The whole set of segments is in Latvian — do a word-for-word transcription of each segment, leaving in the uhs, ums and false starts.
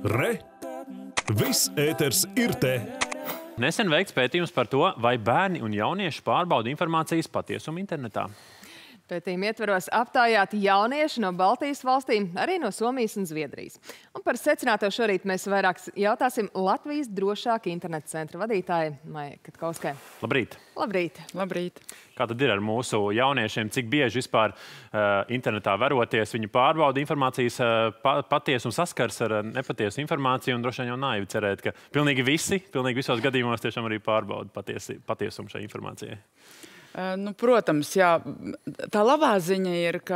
Re! Viss ēters ir te! Nesen veikts pētījums par to, vai bērni un jaunieši pārbauda informācijas patiesumu internetā. Pētījuma ietvaros aptaujāti jaunieši no Baltijas valstīm, arī no Somijas un Zviedrijas. Un par secināto šorīt mēs vairāk jautāsim Latvijas drošāka interneta centra vadītājai Maijai Katkauskai. Labrīt! Labrīt! Labrīt! Kā tad ir ar mūsu jauniešiem? Cik bieži vispār uh, internetā veroties, viņi pārbauda informācijas uh, pa, patiesumu, saskars ar uh, nepatiesu informāciju, un droši vien jau naivi cerēt, ka pilnīgi visi, pilnīgi visos gadījumos tiešām arī pārbauda patiesi, patiesumu šai informācijai. Nu, protams, jā. Tā labā ziņa ir, ka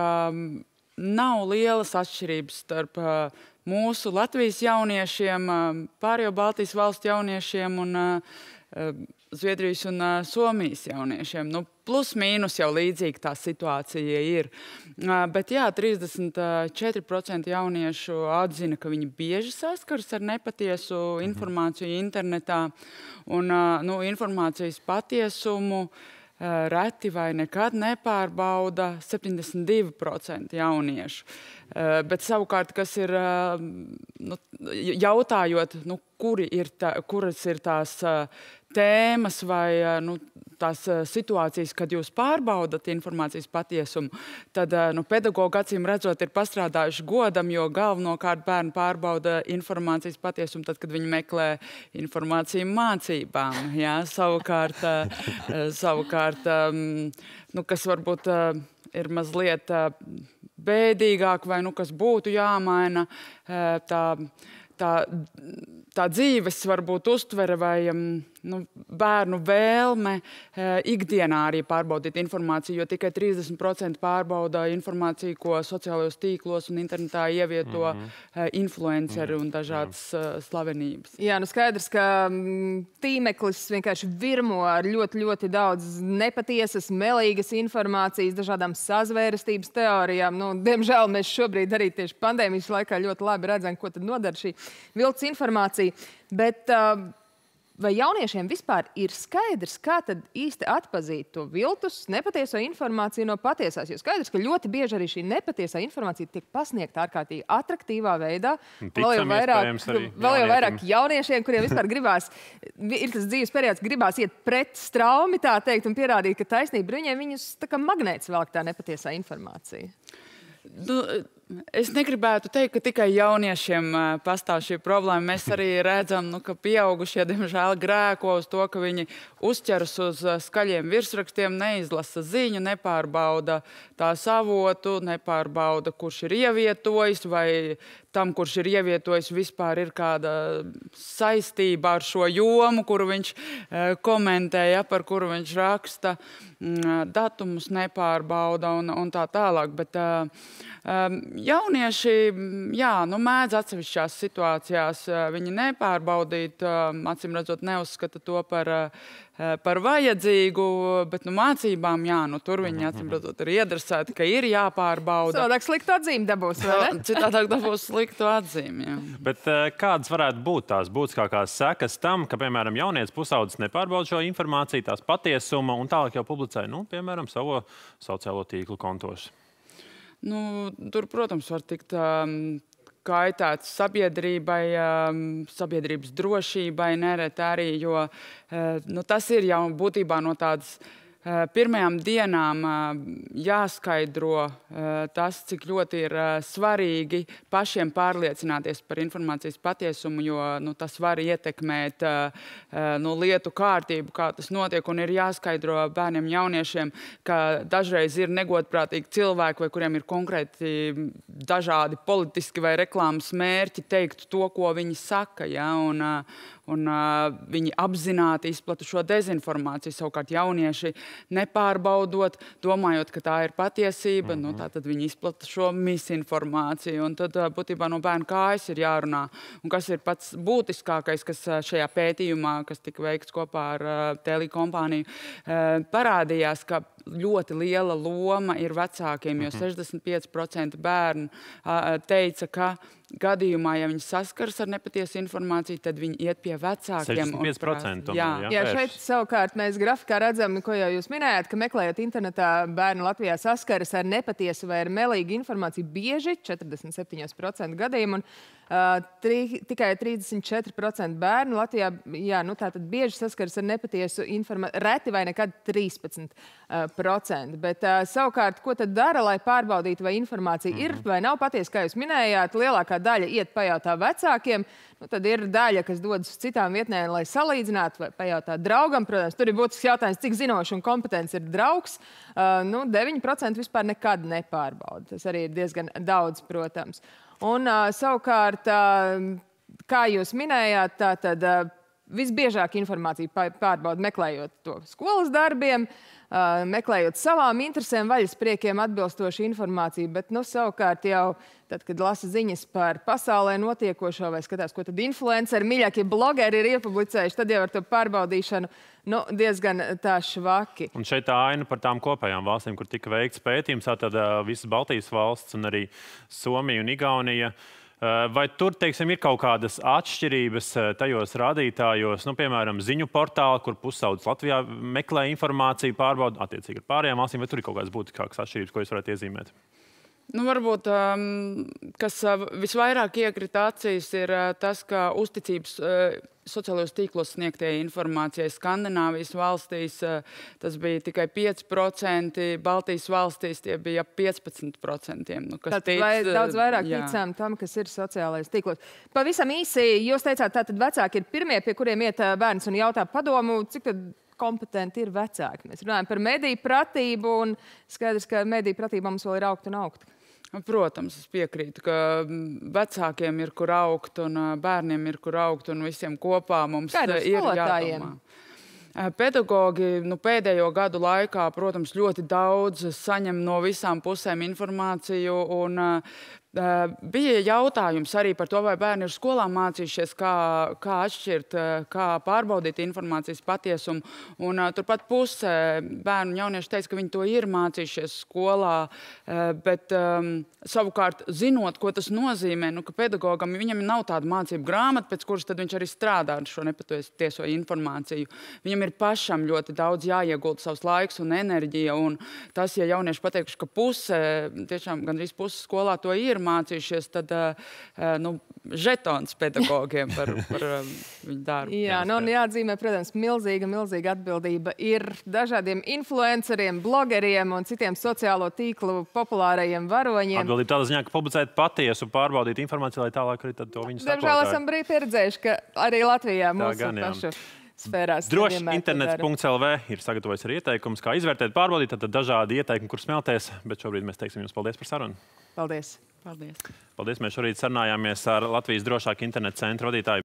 nav lielas atšķirības starp mūsu Latvijas jauniešiem, pārējo Baltijas valstu jauniešiem un Zviedrijas un Somijas jauniešiem. Nu, plus mīnus jau līdzīgi tā situācija ir. Bet jā, trīsdesmit četri procenti jauniešu atzina, ka viņi bieži saskars ar nepatiesu informāciju internetā. Un nu, informācijas patiesumu reti vai nekad nepārbauda septiņdesmit divi procenti jauniešu. Bet savukārt, kas ir, nu, jautājot, nu, kuri ir tā, kuras ir tās tēmas vai nu, tās situācijas, kad jūs pārbaudat informācijas patiesumu, tad nu, pedagogi acīm redzot ir pastrādājuši godam, jo galvenokārt bērni pārbauda informācijas patiesumu tad, kad viņi meklē informāciju mācībām. Jā, savukārt, savukārt nu, kas varbūt ir mazliet bēdīgāk vai nu, kas būtu jāmaina, tā, tā, tā dzīves varbūt uztvere vai nu, bērnu vēlme ikdienā arī pārbaudīt informāciju, jo tikai trīsdesmit procenti pārbauda informāciju, ko sociālajos tīklos un internetā ievieto mm-hmm. influenceri mm-hmm. un dažādas Jā. slavenības. Jā, nu skaidrs, ka tīmeklis vienkārši virmo ar ļoti, ļoti daudz nepatiesas, melīgas informācijas, dažādām sazvērestības teorijām. Nu, diemžēl mēs šobrīd arī tieši pandēmijas laikā ļoti labi redzam, ko tad nodara šī viltus informācija. Bet uh, vai jauniešiem vispār ir skaidrs, kā tad īsti atpazīt to viltus, nepatieso informāciju no patiesās? Jo skaidrs, ka ļoti bieži arī šī nepatiesā informācija tiek pasniegta ārkārtīgi atraktīvā veidā. Vēl jau vairāk, vēl jau vairāk jauniešiem, kuriem vispār gribās, ir tas dzīves periods, gribās iet pret straumi, tā teikt, un pierādīt, ka taisnība viņiem viņus tā kā magnēts velk tā nepatiesā informācija. Nu, es negribētu teikt, ka tikai jauniešiem pastāv šī problēma. Mēs arī redzam, nu, ka pieaugušie, diemžēl, grēko uz to, ka viņi uzķeras uz skaļiem virsrakstiem, neizlasa ziņu, nepārbauda tās avotu, nepārbauda, kurš ir ievietojis, vai tam, kurš ir ievietojis, vispār ir kāda saistība ar šo jomu, kuru viņš komentēja, par kuru viņš raksta, datumus nepārbauda un, un tā tālāk. Bet, jaunieši, jā, nu, mēdz atsevišķās situācijās viņi nepārbaudīt, acīm redzot, neuzskata to par, par vajadzīgu, bet nu, mācībām, jā, nu, tur viņi, acīm redzot, ir iedresēti, ka ir jāpārbauda. Savādāk sliktu atzīmi dabūs, vai ne? Citādāk dabūs sliktu atzīmi, jā. Bet kādas varētu būt tās būtiskākās sekas tam, ka, piemēram, jaunietis pusaudzis nepārbauda šo informāciju, tās patiesuma, un tālāk jau publicē, nu, piemēram, savu sociālo tīklu kontos? Nu, tur, protams, var tikt um, kaitēts sabiedrībai, um, sabiedrības drošībai nereti arī, jo uh, nu, tas ir jau būtībā no tādas uh, pirmajām dienām uh, jāskaidro uh, tas, cik ļoti ir uh, svarīgi pašiem pārliecināties par informācijas patiesumu, jo nu, tas var ietekmēt uh, nu, lietu kārtību, kā tas notiek, un ir jāskaidro bērniem, jauniešiem, ka dažreiz ir negodprātīgi cilvēki, vai kuriem ir konkrēti dažādi politiski vai reklāmas mērķi teikt to, ko viņi saka, ja, un, un viņi apzināti izplata šo dezinformāciju. Savukārt jaunieši nepārbaudot, domājot, ka tā ir patiesība, mm-hmm. nu, tā tad viņi izplata šo misinformāciju, un tad būtībā no bērnu kājas ir jārunā. Un kas ir pats būtiskākais, kas šajā pētījumā, kas tika veikts kopā ar uh, telekompāniju, uh, parādījās, ka ļoti liela loma ir vecākiem, jo sešdesmit pieci procenti bērnu uh, teica, ka gadījumā, ja viņi saskars ar nepatiesu informāciju, tad viņi iet pie vecākiem. sešdesmit pieci procenti. Jā, jā, jā, šeit savukārt mēs grafikā redzam, ko jau jūs minējāt, ka meklējot internetā bērni Latvijā saskaras ar nepatiesu vai ar melīgu informāciju bieži, četrdesmit septiņi procenti gadījumu. Un Uh, tri, tikai trīsdesmit četri procenti bērnu Latvijā jā, nu, tātad bieži saskaras ar nepatiesu informāciju, reti vai nekad trīspadsmit procenti. Bet uh, savukārt, ko tad dara, lai pārbaudītu, vai informācija mm-hmm. ir vai nav patiesa, kā jūs minējāt, lielākā daļa iet pajautā vecākiem. Nu, tad ir daļa, kas dodas uz citām vietnēm, lai salīdzinātu, vai pajautā draugam. Protams, tur ir būtisks jautājums, cik zinošs un kompetents ir draugs. Uh, nu, deviņi procenti vispār nekad nepārbauda. Tas arī ir diezgan daudz, protams. Un uh, savukārt, uh, kā jūs minējāt, tā tad uh, visbiežāk informāciju pārbauda meklējot to skolas darbiem, uh, meklējot savām interesēm, vaļaspriekiem atbilstošu informāciju, bet, nu, savukārt jau tad, kad lasa ziņas par pasaulē notiekošo vai skatās, ko tad influenceri, mīļākie blogeri ir iepublicējuši, tad jau ar to pārbaudīšanu nu, diezgan tā švaki. Un šeit tā aina par tām kopējām valstīm, kur tika veikts pētījums, tātad uh, visas Baltijas valsts un arī Somija un Igaunija. Uh, vai tur, teiksim, ir kaut kādas atšķirības uh, tajos rādītājos, nu, piemēram, ziņu portāli, kur pusaudzes Latvijā meklē informāciju, pārbauda attiecīgi ar pārējām valstīm, vai tur ir kaut kādas būtiskākas atšķirības, ko jūs varētu iezīmēt? Nu, varbūt, um, kas uh, visvairāk iekrita acīs, ir uh, tas, ka uzticības uh, sociālajos tīklos sniegtajai informācijai Skandināvijas valstīs uh, tas bija tikai pieci procenti, Baltijas valstīs tie bija ap piecpadsmit procenti. Nu, kas tātad vai, tic, daudz vairāk jā. ticām tam, kas ir sociālajos tīklos. Pavisam īsi, jūs teicāt, tātad vecāki ir pirmie, pie kuriem iet uh, bērns un jautā padomu, cik tad kompetenti ir vecāki. Mēs runājam par mediju pratību, un skaidrs, ka mediju pratībā mums vēl ir augt un augt. Protams, es piekrītu, ka vecākiem ir kur augt, un bērniem ir kur augt, un visiem kopā mums Kā ir jādomā. Pedagogi nu, pēdējo gadu laikā, protams, ļoti daudz saņem no visām pusēm informāciju, un uh, bija jautājums arī par to, vai bērni ir skolā mācījušies, kā, kā atšķirt, kā pārbaudīt informācijas patiesumu. Un uh, turpat puse bērnu un jaunieši teica, ka viņi to ir mācījušies skolā, uh, bet um, savukārt zinot, ko tas nozīmē, nu, ka pedagogam viņam nav tāda mācību grāmata, pēc kuras tad viņš arī strādā ar šo nepatieso informāciju. Viņam ir pašam ļoti daudz jāiegulda savs laiks un enerģija, un tas, ja jaunieši pateikuši, ka puse, tiešām gandrīz puse skolā to ir mācījušies, tad nu, žetons pedagogiem par, par viņu darbu. Jā, nu, un jāatzīmē, protams, milzīga, milzīga atbildība ir dažādiem influenceriem, blogeriem un citiem sociālo tīklu populārajiem varoņiem. Atbildība tādā ziņā, ka publicēt patiesu, pārbaudīt informāciju, lai tālāk arī tad to viņu sakotāju. Diemžēl esam brīvi pieredzējuši, ka arī Latvijā mūsu gan, pašu sfērās. Droši internets punkts L V ir sagatavojis arī ieteikums, kā izvērtēt, pārbaudīt, tad dažādi ieteikumi, kur smelties, bet šobrīd mēs teiksim jums paldies par sarunu. Paldies. Paldies. Paldies. Mēs šorīt sarunājāmies ar Latvijas drošāk interneta centra vadītāju